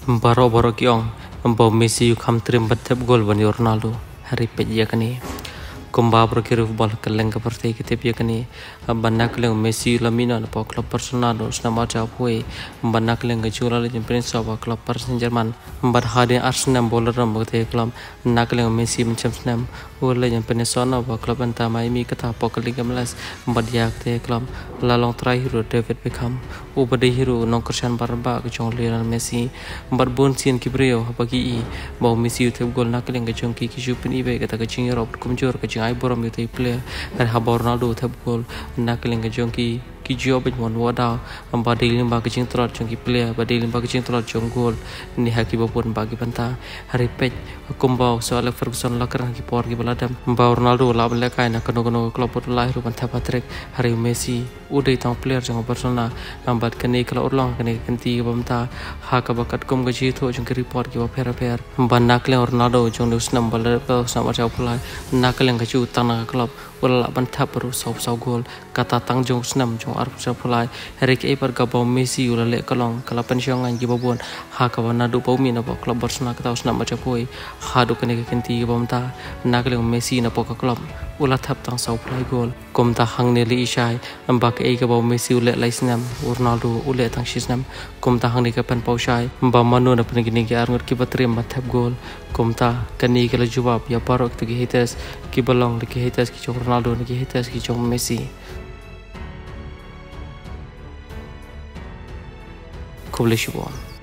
Baro-baro kiong mbau Messi yu kam trim batep gol bani Ronaldo hari pejia kani kumba bro kiru bal keleng ke partai kita pia kani bannak leng Messi lamina na pa klub Barcelona snama cha poi bannak leng ke chula le Prince of klub Paris Saint-Germain bar hadin Arsenal bowler ram bate klub nak leng Messi mencam snam ule yang penesona ba klub anta Miami kata pa liga melas badia te klub la long try hero David Beckham ubade hero non Cristiano Barba ke chong Lionel Messi bar bon sien kibreo bagi bau Messi te gol nak leng ke chong ki jupin ibe kata ke ching Europe kumjor ke ai borom yote player dan haba Ronaldo thap gol nakling ke jongki ki job mon wada amba dealing ba kicing trot jongki player ba dealing ba kicing trot jong gol ni haki bapun bagi banta hari pej kumbau soal Ferguson lakar ki por ki baladam ba Ronaldo la bele kai na kono klub lah ru banta patrick hari Messi udai tang player jong Barcelona ambat kene kala urlang kene kenti bamta ha ka bakat kum gaji tho jong ki report ki ba per ba nakling Ronaldo jong dus number sama jauh pulai nakling ka chu tanah klub wala bantap baru sau gol kata tang jong senam jong arab sapulai hari ke par ka bau Messi ula le kalong kala pensiongan ki babon ha ka wana du pau mina ba klub Barcelona kata senam baca poi ha du kene kenti ki bamta nakling Messi na poka klub ula thap tang sau pulai gol kom ta hang ne li isai amba ke ka bau Messi ule lai senam Ronaldo ule tang shisnam kom ta hang ne ka pen pau sai ba manu na pen gini ki arngot ki batrim mathap gol kom ta kani kala jawab ya parok tu ki hites ki balong ki hites ki chong Ronaldo ki hites ki chong Messi Kubli Shibon